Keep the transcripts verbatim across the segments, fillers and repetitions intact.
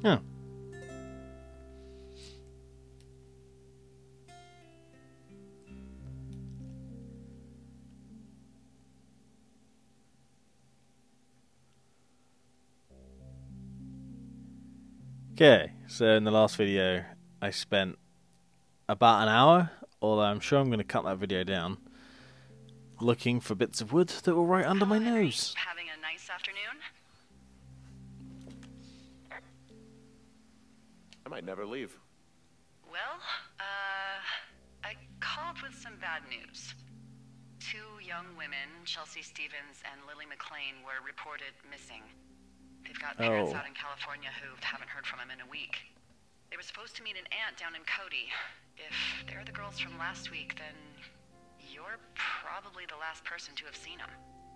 Yeah. Okay, so in the last video I spent about an hour, although I'm sure I'm going to cut that video down, looking for bits of wood that were right under my nose. Having a nice afternoon? I might never leave. Well, uh, I called with some bad news. Two young women, Chelsea Stevens and Lily McLean, were reported missing. They've got parents Oh. out in California who haven't heard from them in a week. They were supposed to meet an aunt down in Cody. If they're the girls from last week, then you're probably the last person to have seen them.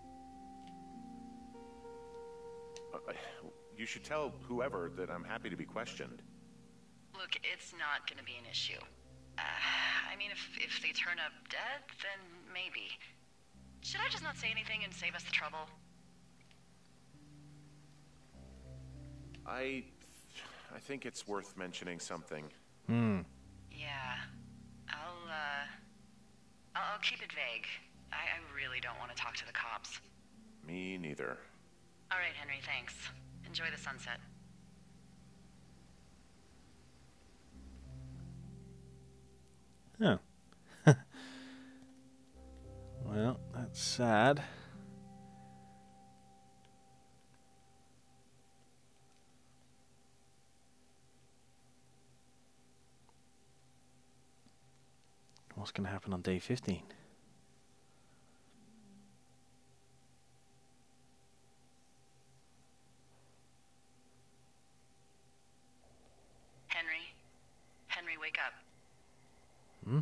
Uh, you should tell whoever that I'm happy to be questioned. Look, it's not gonna be an issue. Uh, I mean, if, if they turn up dead, then maybe. Should I just not say anything and save us the trouble? I... I think it's worth mentioning something. Hmm. Yeah. I'll, uh... I'll, I'll keep it vague. I, I really don't want to talk to the cops. Me neither. All right, Henry, thanks. Enjoy the sunset. Oh. Well, that's sad. What's going to happen on day fifteen? Henry? Henry, wake up. Hmm?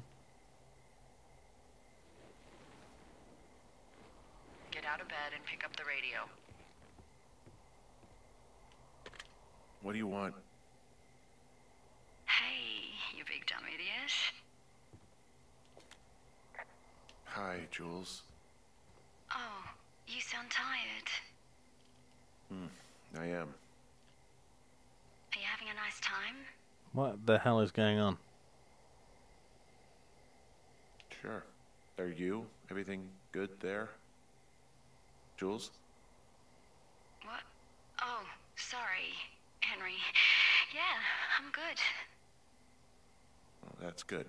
Get out of bed and pick up the radio. What do you want? Hey, you big dumb idiot. Hi, Jules. Oh, you sound tired. Hmm, I am. Are you having a nice time? What the hell is going on? Sure. Are you? Everything good there? Jules? What? Oh, sorry, Henry. Yeah, I'm good. Well, that's good.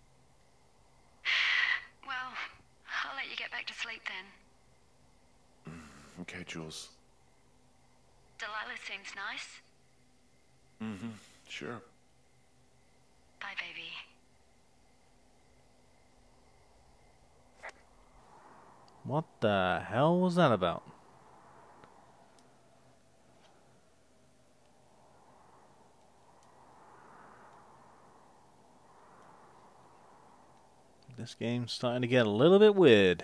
Well, I'll let you get back to sleep then. Okay, Jules. Delilah seems nice. Mm-hmm. Sure. Bye, baby. What the hell was that about? This game's starting to get a little bit weird.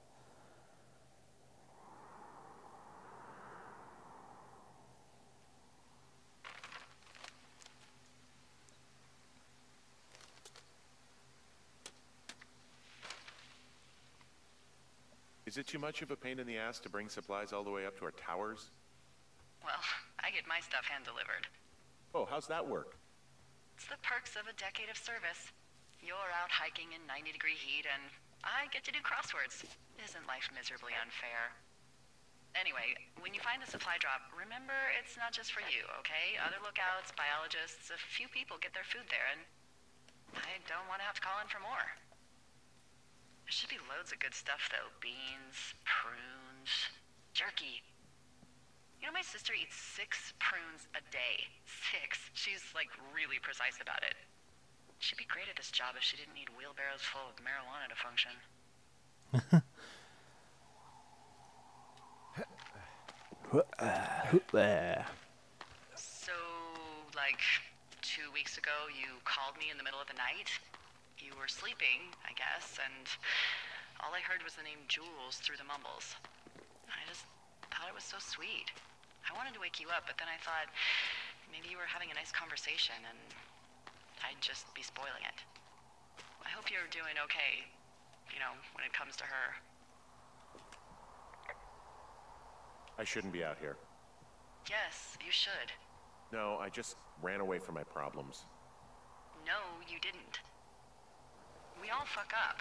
Is it too much of a pain in the ass to bring supplies all the way up to our towers? Well, I get my stuff hand-delivered. Oh, how's that work? It's the perks of a decade of service. You're out hiking in ninety degree heat, and I get to do crosswords. Isn't life miserably unfair? Anyway, when you find a supply drop, remember it's not just for you, okay? Other lookouts, biologists, a few people get their food there, and I don't want to have to call in for more. There should be loads of good stuff, though. Beans, prunes, jerky. You know, my sister eats six prunes a day. Six. She's, like, really precise about it. She'd be great at this job if she didn't need wheelbarrows full of marijuana to function. So, like, two weeks ago, you called me in the middle of the night? You were sleeping, I guess, and all I heard was the name Jules through the mumbles. I just thought it was so sweet. I wanted to wake you up, but then I thought maybe you were having a nice conversation and I'd just be spoiling it. I hope you're doing okay, you know, when it comes to her. I shouldn't be out here. Yes, you should. No, I just ran away from my problems. No, you didn't. We all fuck up.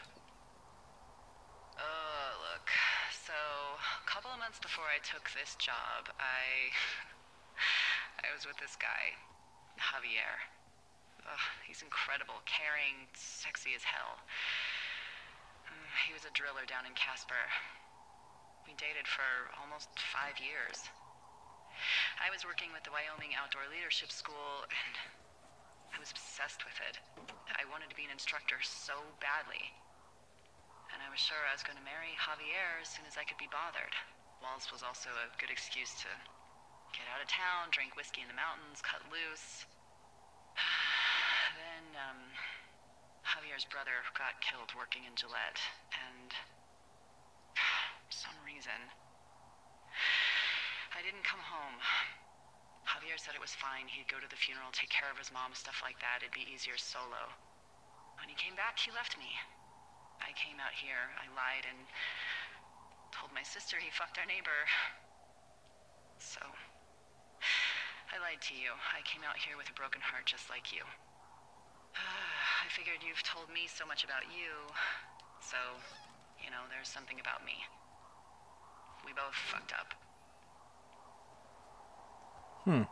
Uh, look. So, a couple of months before I took this job, I... I was with this guy, Javier. Ugh, he's incredible, caring, sexy as hell. Mm, He was a driller down in Casper. We dated for almost five years. I was working with the Wyoming Outdoor Leadership School, and I was obsessed with it. I wanted to be an instructor so badly. And I was sure I was going to marry Javier as soon as I could be bothered. Walls was also a good excuse to get out of town, drink whiskey in the mountains, cut loose. Then, um, Javier's brother got killed working in Gillette, and for some reason, I didn't come home. Javier said it was fine. He'd go to the funeral, take care of his mom, stuff like that. It'd be easier solo. When he came back, he left me. I came out here, I lied, and told my sister he fucked our neighbor. So, I lied to you. I came out here with a broken heart just like you. I figured you've told me so much about you, so, you know, there's something about me. We both fucked up. Hmm.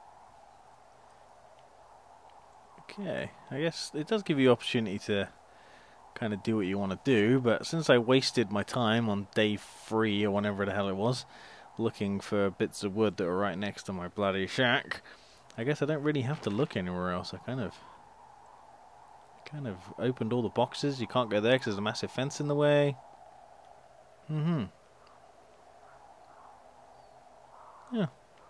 Okay, I guess it does give you opportunity to kind of do what you want to do, but since I wasted my time on day three or whenever the hell it was, looking for bits of wood that were right next to my bloody shack, I guess I don't really have to look anywhere else. I kind of, kind of opened all the boxes. You can't go there because there's a massive fence in the way. Mm-hmm. Yeah.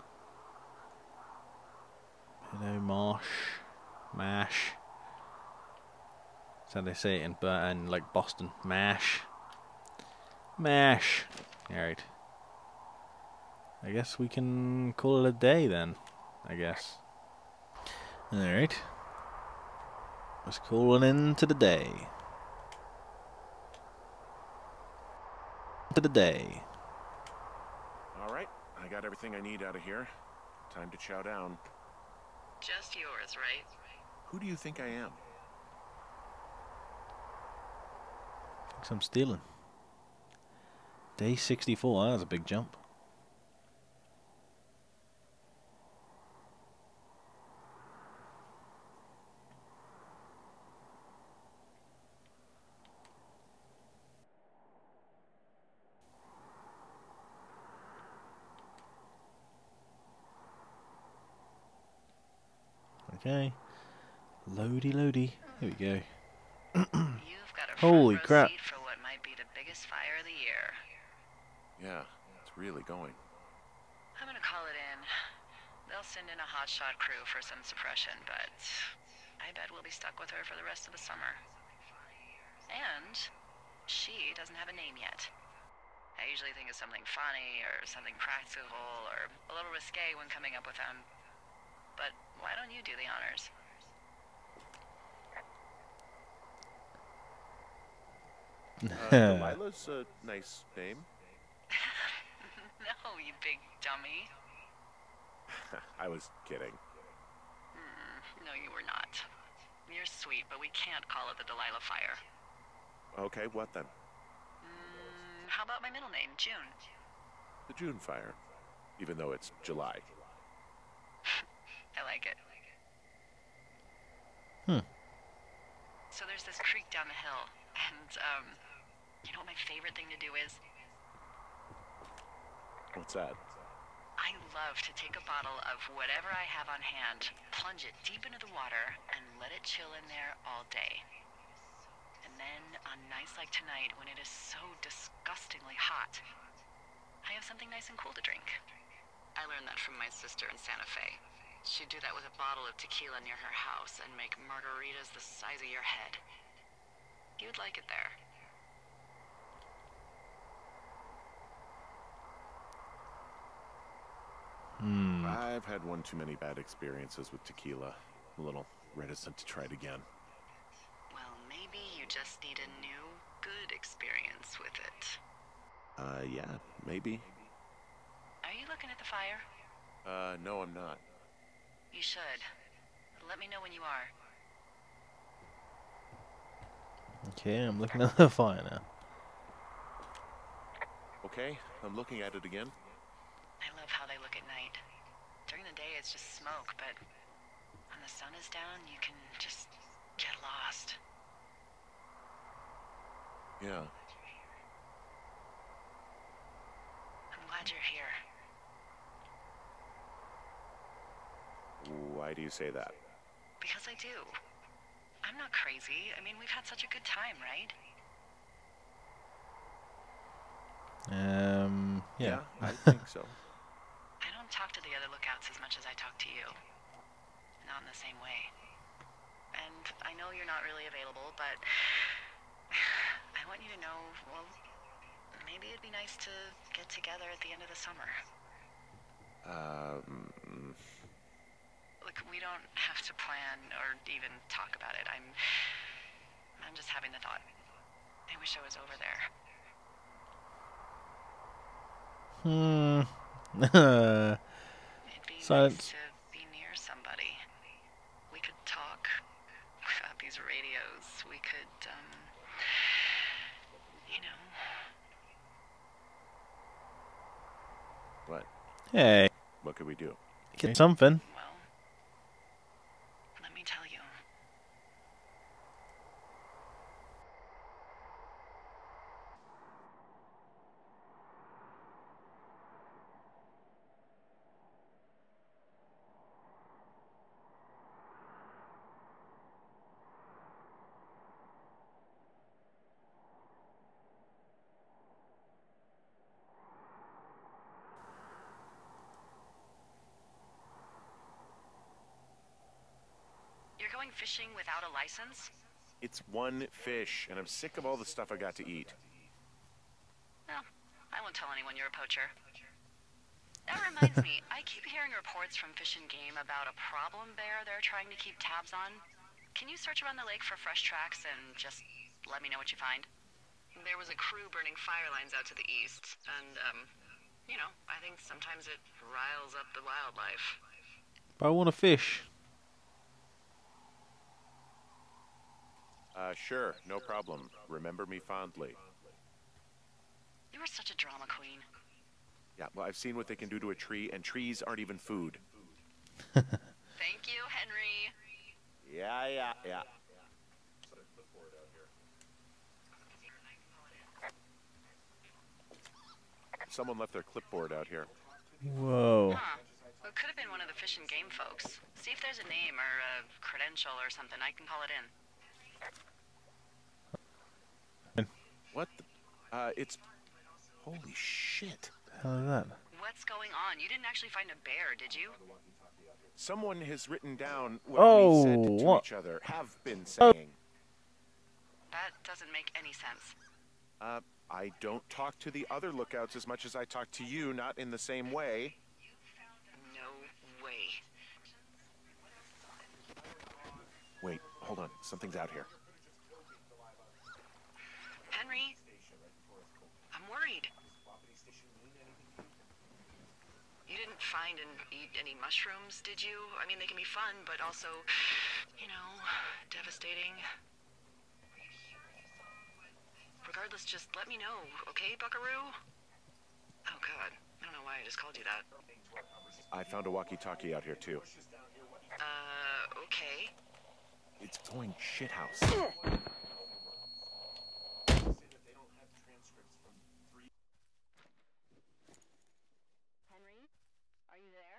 Hello, marsh, mash. That's how they say it in, Bur- in like Boston. Mash. Mash. Alright. I guess we can call it a day then. I guess. Alright. Let's call an end to the day. To the day. Alright, I got everything I need out of here. Time to chow down. Just yours, right? Who do you think I am? Thinks I'm stealing. Day sixty-four. That was a big jump. Okay. Loady, loady. Here we go. You've got a Holy front row crap. seat for what might be the biggest fire of the year. Yeah, it's really going. I'm gonna call it in. They'll send in a hotshot crew for some suppression, but I bet we'll be stuck with her for the rest of the summer. And she doesn't have a name yet. I usually think of something funny or something practical or a little risque when coming up with them. But why don't you do the honors? Uh, Delilah's a nice name. No, you big dummy. I was kidding. Hmm, no, you were not. You're sweet, but we can't call it the Delilah Fire. Okay, what then? Mm, how about my middle name, June? The June Fire. Even though it's July. I like it. Hmm. So there's this creek down the hill, and, um, you know what my favorite thing to do is? What's that? I love to take a bottle of whatever I have on hand, plunge it deep into the water, and let it chill in there all day. And then, on nights like tonight, when it is so disgustingly hot, I have something nice and cool to drink. I learned that from my sister in Santa Fe. She'd do that with a bottle of tequila near her house and make margaritas the size of your head. You'd like it there. Hmm. I've had one too many bad experiences with tequila. A little reticent to try it again. Well, maybe you just need a new, good experience with it. Uh, yeah, maybe. Are you looking at the fire? Uh, no, I'm not. You should. Let me know when you are. Okay, I'm looking at the fire now. Okay, I'm looking at it again. I love how they look at night. During the day, it's just smoke, but when the sun is down, you can just get lost. Yeah. I'm glad you're here. Why do you say that? Because I do. I'm not crazy. I mean, we've had such a good time, right? Um, yeah. I think so. I don't talk to the other lookouts as much as I talk to you. Not in the same way. And I know you're not really available, but I want you to know, well, maybe it'd be nice to get together at the end of the summer. Um... Look, we don't have to plan or even talk about it. I'm... I'm just having the thought. I wish I was over there. Hmm. It'd be Silence. nice to be near somebody. We could talk without these radios. We could, um... you know... What? Hey, What could we do? get something. Well, let me tell you. You're going fishing without a license? It's one fish, and I'm sick of all the stuff I got to eat. No, I won't tell anyone you're a poacher. That reminds me, I keep hearing reports from Fish and Game about a problem bear they're trying to keep tabs on. Can you search around the lake for fresh tracks and just let me know what you find? There was a crew burning fire lines out to the east, and, um, you know, I think sometimes it riles up the wildlife. But I want to fish. Uh, sure, no problem. Remember me fondly. You are such a drama queen. Yeah, well, I've seen what they can do to a tree, and trees aren't even food. Thank you, Henry. Yeah, yeah, yeah. Someone left their clipboard out here. Whoa. Huh. Well, it could have been one of the Fish and Game folks. See if there's a name or a credential or something. I can call it in. What the? Uh, it's... Holy shit. What the hell is that? What's going on? You didn't actually find a bear, did you? Someone has written down what Oh, we said to what? each other, have been saying. That doesn't make any sense. Uh, I don't talk to the other lookouts as much as I talk to you, not in the same way. No way. Wait, hold on. Something's out here. Henry? I'm worried. You didn't find and eat any mushrooms, did you? I mean, they can be fun, but also, you know, devastating. Regardless, just let me know, okay, Buckaroo? Oh, God. I don't know why I just called you that. I found a walkie-talkie out here, too. Uh, okay. It's going shithouse. Henry? Are you there?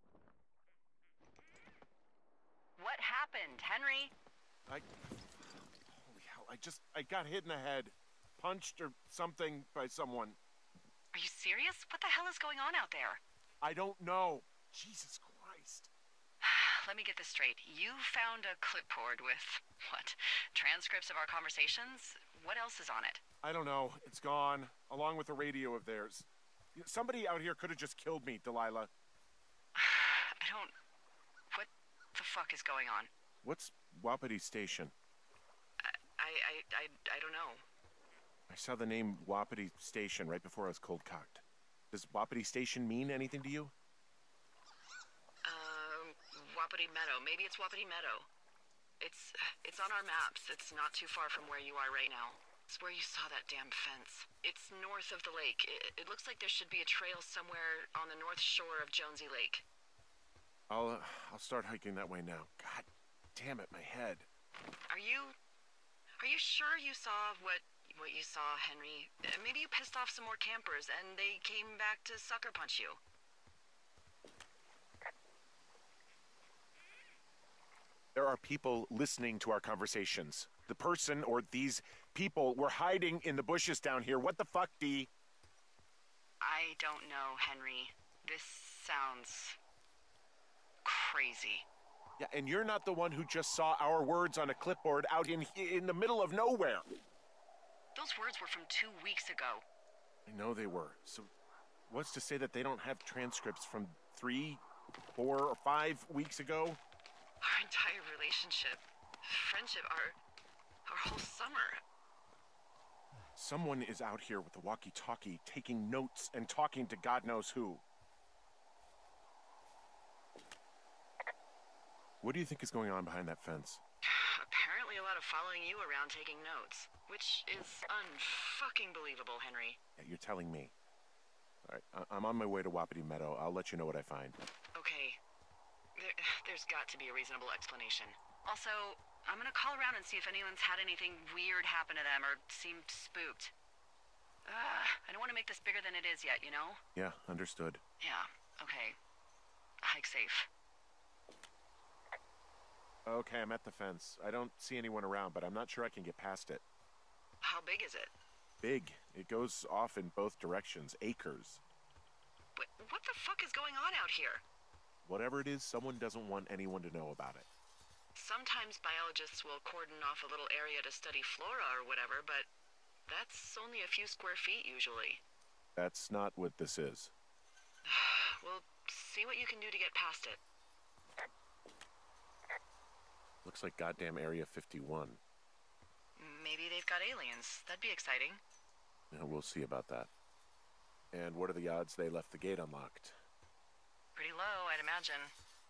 What happened, Henry? I... Holy hell, I just... I got hit in the head. Punched or something by someone. Are you serious? What the hell is going on out there? I don't know. Jesus Christ. Let me get this straight. You found a clipboard with, what, transcripts of our conversations? What else is on it? I don't know. It's gone, along with the radio of theirs. Somebody out here could have just killed me, Delilah. I don't... What the fuck is going on? What's Wapiti Station? I, I, I, I don't know. I saw the name Wapiti Station right before I was cold-cocked. Does Wapiti Station mean anything to you? Um, Wap Wapiti Meadow. Maybe it's Wapiti Meadow. It's it's on our maps. It's not too far from where you are right now. It's where you saw that damn fence. It's north of the lake. It, it looks like there should be a trail somewhere on the north shore of Jonesy Lake. I'll, uh, I'll start hiking that way now. God damn it, my head. Are you... Are you sure you saw what... what you saw, Henry? Uh, maybe you pissed off some more campers and they came back to sucker punch you. There are people listening to our conversations. The person or these people were hiding in the bushes down here. What the fuck, Dee? I don't know, Henry. This sounds... crazy. Yeah, and you're not the one who just saw our words on a clipboard out in in the middle of nowhere. Those words were from two weeks ago. I know they were. So what's to say that they don't have transcripts from three, four, or five weeks ago? Our entire relationship, friendship, our... our whole summer. Someone is out here with the walkie-talkie taking notes and talking to God knows who. What do you think is going on behind that fence? Apparently a lot of following you around taking notes, which is unfucking believable, Henry. Yeah, you're telling me. All right, I I'm on my way to Wapiti Meadow. I'll let you know what I find. Okay. There, there's got to be a reasonable explanation. Also, I'm gonna call around and see if anyone's had anything weird happen to them or seemed spooked. Uh, I don't want to make this bigger than it is yet, you know? Yeah, understood. Yeah, okay. Hike safe. Okay, I'm at the fence. I don't see anyone around, but I'm not sure I can get past it. How big is it? Big. It goes off in both directions. Acres. What, what the fuck is going on out here? Whatever it is, someone doesn't want anyone to know about it. Sometimes biologists will cordon off a little area to study flora or whatever, but that's only a few square feet usually. That's not what this is. Well, see what you can do to get past it. Looks like goddamn Area fifty-one. Maybe they've got aliens. That'd be exciting. Yeah, we'll see about that. And what are the odds they left the gate unlocked? Pretty low, I'd imagine.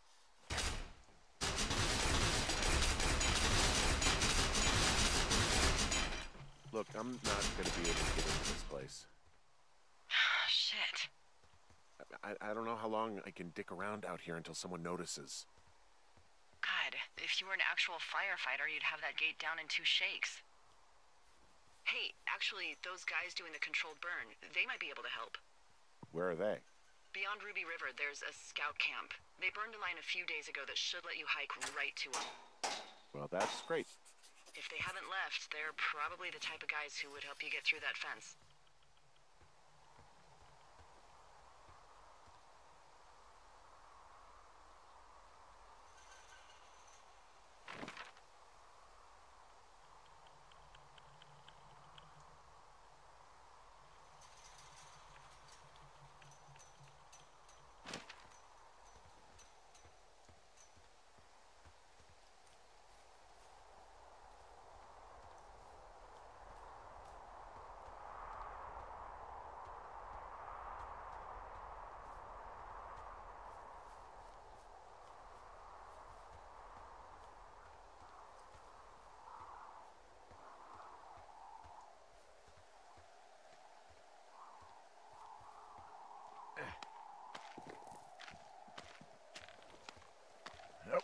Look, I'm not going to be able to get into this place. Shit. I, I don't know how long I can dick around out here until someone notices. God, if you were an actual firefighter, you'd have that gate down in two shakes. Hey, actually, those guys doing the controlled burn, they might be able to help. Where are they? Beyond Ruby River, there's a scout camp. They burned a line a few days ago that should let you hike right to them. Well, that's great. If they haven't left, they're probably the type of guys who would help you get through that fence. Nope.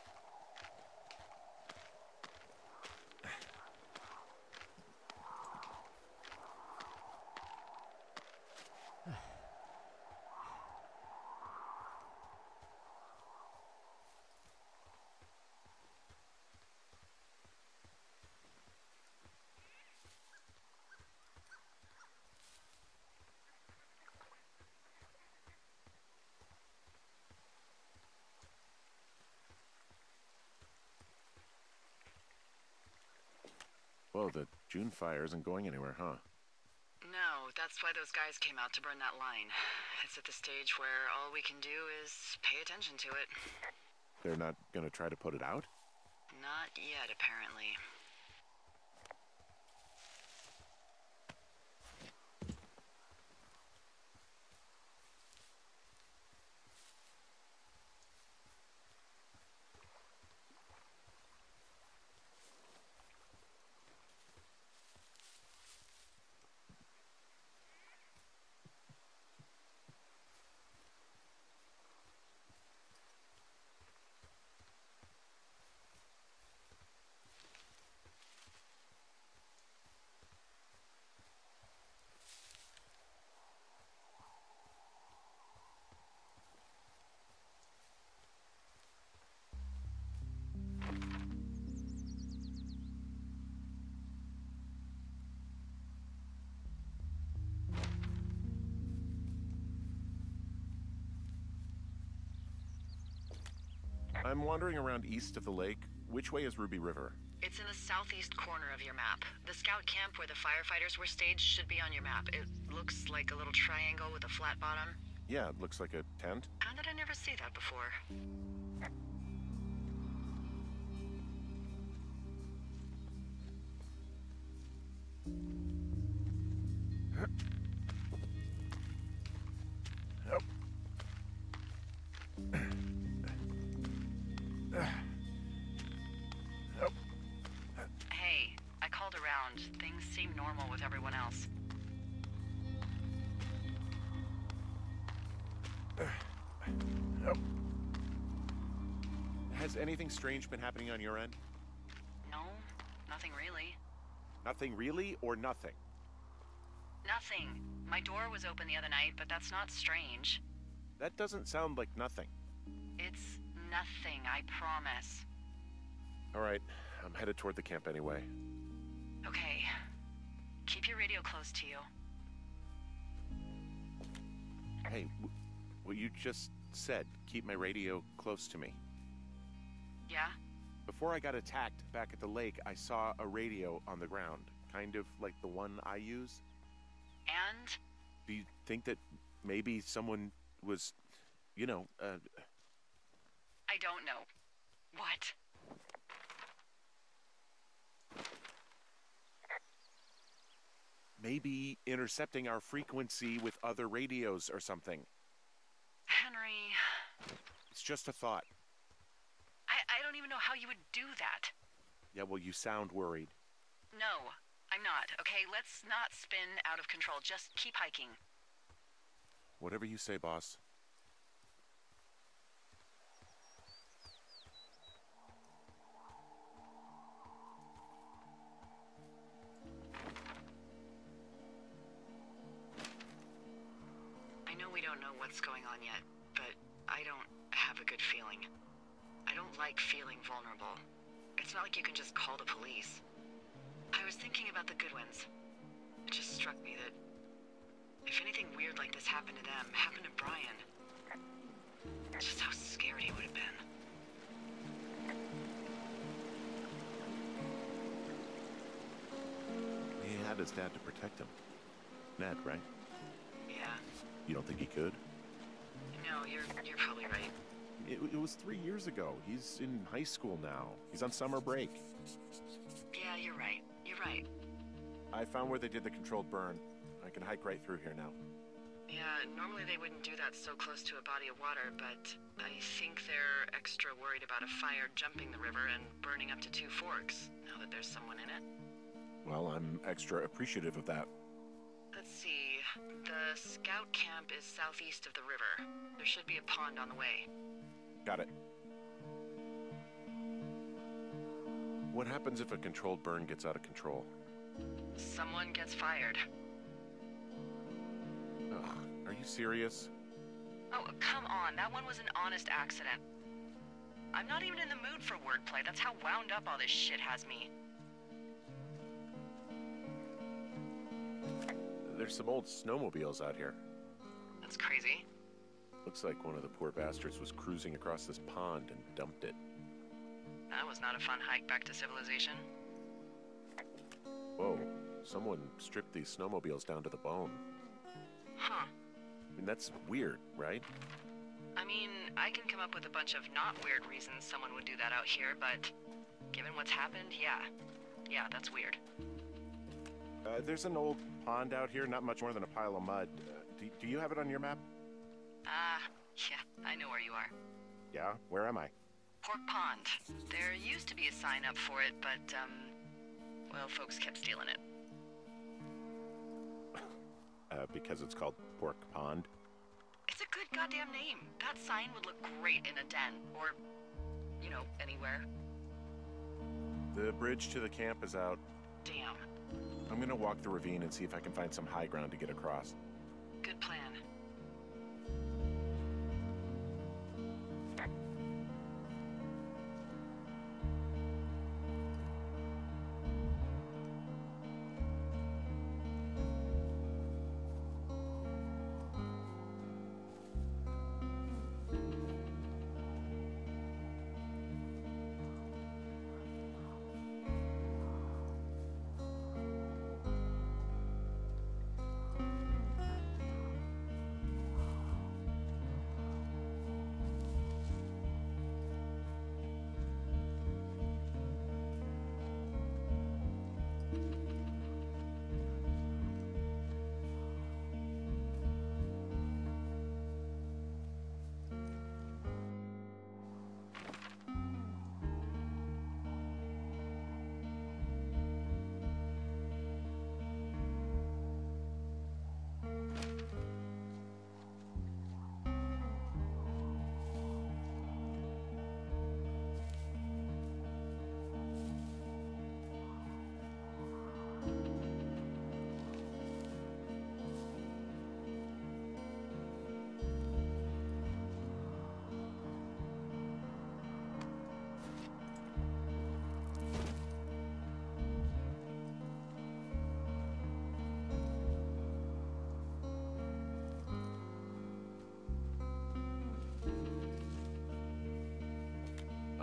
Whoa, the June fire isn't going anywhere, huh? No, that's why those guys came out to burn that line. It's at the stage where all we can do is pay attention to it. They're not gonna try to put it out? Not yet, apparently. I'm wandering around east of the lake. Which way is Ruby River? It's in the southeast corner of your map. The scout camp where the firefighters were staged should be on your map. It looks like a little triangle with a flat bottom. Yeah, it looks like a tent. How did I never see that before? Hey, I called around. Things seem normal with everyone else. Has anything strange been happening on your end? No, nothing really. Nothing really, or nothing? Nothing. My door was open the other night, but that's not strange. That doesn't sound like nothing. It's nothing, I promise. All right, I'm headed toward the camp anyway. Okay. Keep your radio close to you. Hey, w what you just said, keep my radio close to me. Yeah? Before I got attacked back at the lake, I saw a radio on the ground, kind of like the one I use. And? Do you think that maybe someone was, you know, uh... I don't know. What? maybe intercepting our frequency with other radios or something? Henry... It's just a thought. I, I don't even know how you would do that. Yeah, well, you sound worried. No, I'm not. Okay, let's not spin out of control. Just keep hiking. Whatever you say, boss. I know we don't know what's going on yet, but I don't have a good feeling. I don't like feeling vulnerable. It's not like you can just call the police. I was thinking about the Goodwins. It just struck me that if anything weird like this happened to them, happened to Brian, just how scared he would have been. He had his dad to protect him. Ned, right? Yeah. You don't think he could? No, you're you're probably right. It, it was three years ago. He's in high school now. He's on summer break. Yeah, you're right. You're right. I found where they did the controlled burn. I can hike right through here now. Yeah, normally they wouldn't do that so close to a body of water, but I think they're extra worried about a fire jumping the river and burning up to two forks, now that there's someone in it. Well, I'm extra appreciative of that. Let's see. The scout camp is southeast of the river. There should be a pond on the way. Got it. What happens if a controlled burn gets out of control? Someone gets fired. Ugh, are you serious? Oh, come on. That one was an honest accident. I'm not even in the mood for wordplay. That's how wound up all this shit has me. There's some old snowmobiles out here. That's crazy. Looks like one of the poor bastards was cruising across this pond and dumped it. That was not a fun hike back to civilization. Whoa, someone stripped these snowmobiles down to the bone. Huh. I mean, that's weird, right? I mean, I can come up with a bunch of not weird reasons someone would do that out here, but given what's happened, yeah. Yeah, that's weird. Uh, there's an old pond out here, not much more than a pile of mud. Uh, do, do you have it on your map? Ah, uh, yeah, I know where you are. Yeah? Where am I? Pork Pond. There used to be a sign up for it, but, um, well, folks kept stealing it. uh, because it's called Pork Pond? It's a good goddamn name. That sign would look great in a den, or, you know, anywhere. The bridge to the camp is out. Damn. I'm gonna walk the ravine and see if I can find some high ground to get across. Good plan.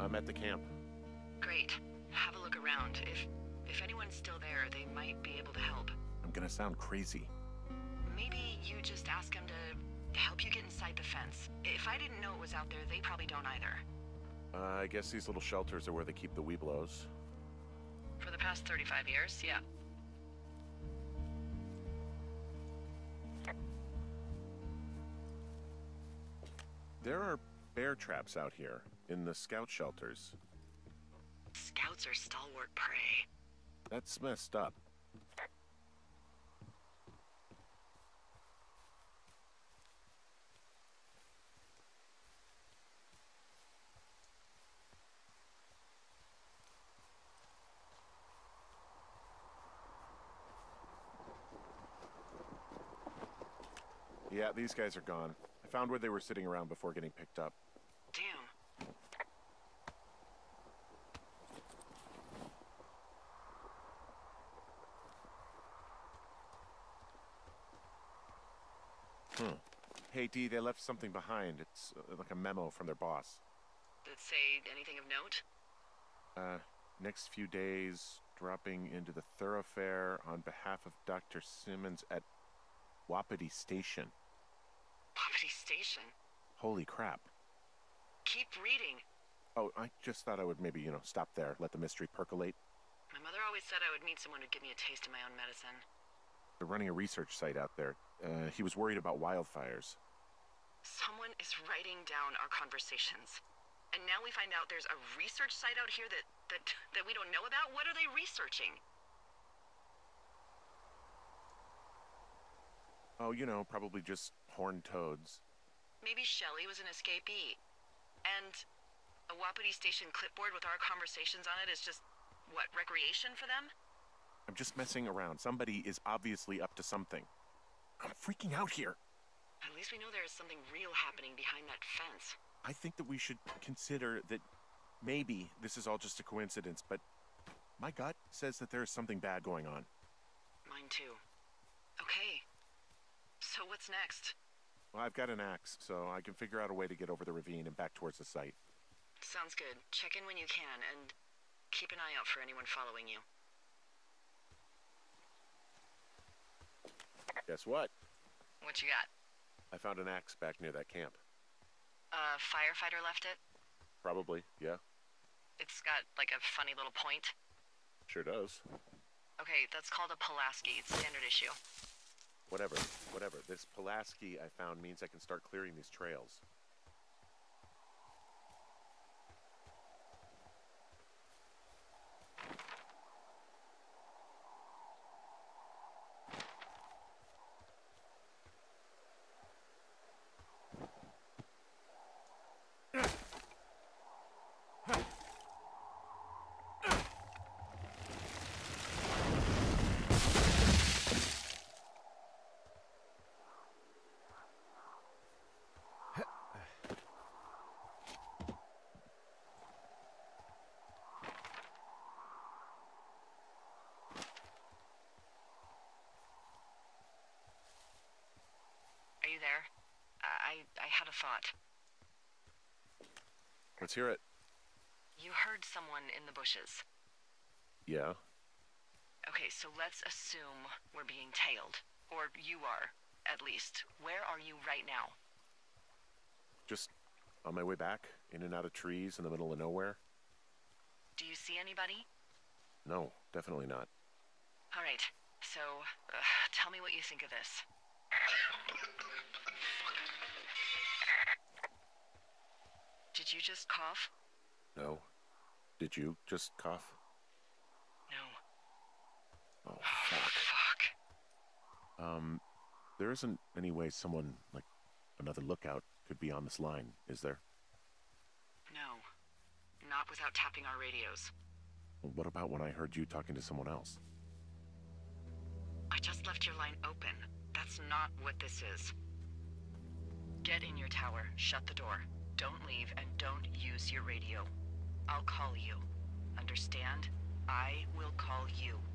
I'm at the camp. Great. Have a look around. If if anyone's still there, they might be able to help. I'm gonna sound crazy. Maybe you just ask them to help you get inside the fence. If I didn't know it was out there, they probably don't either. Uh, I guess these little shelters are where they keep the Weeblos. For the past thirty-five years, yeah. There are bear traps out here, in the scout shelters. Scouts are stalwart prey. That's messed up. Yeah, these guys are gone. I found where they were sitting around before getting picked up. Damn. Hmm. Hey, Dee, they left something behind. It's uh, like a memo from their boss. Did it say anything of note? Uh, next few days, dropping into the thoroughfare on behalf of Doctor Simmons at Wapiti Station. Wapiti Station? Holy crap. Keep reading. Oh, I just thought I would maybe, you know, stop there, let the mystery percolate. My mother always said I would meet someone who'd give me a taste of my own medicine. They're running a research site out there. Uh, he was worried about wildfires. Someone is writing down our conversations. And now we find out there's a research site out here that, that, that we don't know about? What are they researching? Oh, you know, probably just horned toads. Maybe Shelley was an escapee. And a Wapiti Station clipboard with our conversations on it is just, what, recreation for them? I'm just messing around. Somebody is obviously up to something. I'm freaking out here. At least we know there is something real happening behind that fence. I think that we should consider that maybe this is all just a coincidence, but my gut says that there is something bad going on. Mine too. Okay. So what's next? Well, I've got an axe, so I can figure out a way to get over the ravine and back towards the site. Sounds good. Check in when you can, and keep an eye out for anyone following you. Guess what? What you got? I found an axe back near that camp. A firefighter left it? Probably, yeah. It's got, like, a funny little point. Sure does. Okay, that's called a Pulaski. It's standard issue. Whatever, whatever. This Pulaski I found means I can start clearing these trails. Are you there? I, I had a thought. Let's hear it. You heard someone in the bushes. Yeah? Okay, so let's assume we're being tailed. Or you are, at least. Where are you right now? Just on my way back, in and out of trees in the middle of nowhere. Do you see anybody? No, definitely not. All right, so uh, tell me what you think of this. Did you just cough? No. Did you just cough? No. Oh, Oh, fuck. fuck. Um, there isn't any way someone, like, another lookout could be on this line, is there? No. Not without tapping our radios. Well, what about when I heard you talking to someone else? I just left your line open. That's not what this is. Get in your tower, shut the door. Don't leave, and don't use your radio. I'll call you. Understand? I will call you.